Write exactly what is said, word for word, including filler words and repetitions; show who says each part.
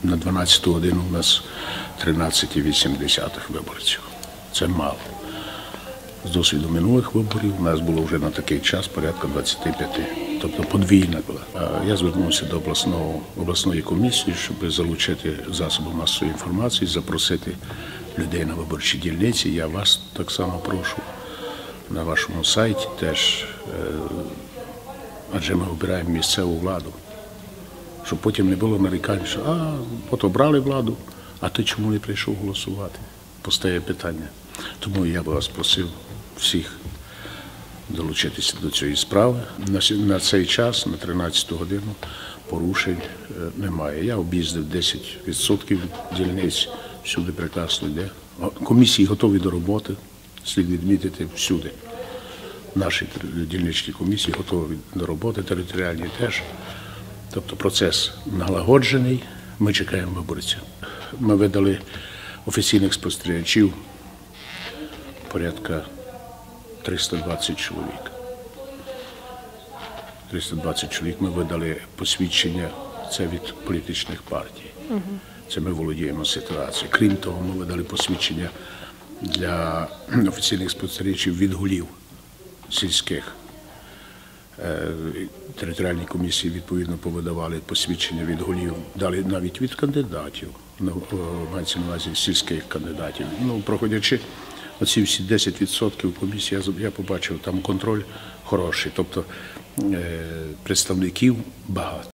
Speaker 1: На дванадцяту годину у нас тринадцять цілих вісім десятих виборців. Це мало. З досвіду минулих виборів у нас було вже на такий час порядка двадцяти п'яти. Тобто подвійна була. Я звернувся до обласного, обласної комісії, щоб залучити засоби масової інформації, запросити людей на виборчі дільниці. Я вас так само прошу на вашому сайті теж, адже ми обираємо місцеву владу. Щоб потім не було нарікань, що а, от обрали владу, а ти чому не прийшов голосувати? Постає питання. Тому я би вас просив всіх долучитися до цієї справи. На цей час, на тринадцяту годину, порушень немає. Я об'їздив десять відсотків дільниць, всюди прекрасно йде. Комісії готові до роботи, слід відмітити всюди. Наші дільничні комісії готові до роботи, територіальні теж. Тобто процес налагоджений, ми чекаємо виборців. Ми видали офіційних спостерігачів порядка триста двадцять чоловік. триста двадцять чоловік ми видали посвідчення, це від політичних партій. Це ми володіємо ситуацією. Крім того, ми видали посвідчення для офіційних спостерігачів від голів сільських. Територіальні комісії відповідно повидавали посвідчення від голів, дали навіть від кандидатів, мається на увазі сільських кандидатів. Ну, проходячи оці всі десять відсотків комісії, я побачив, там контроль хороший, тобто представників багато.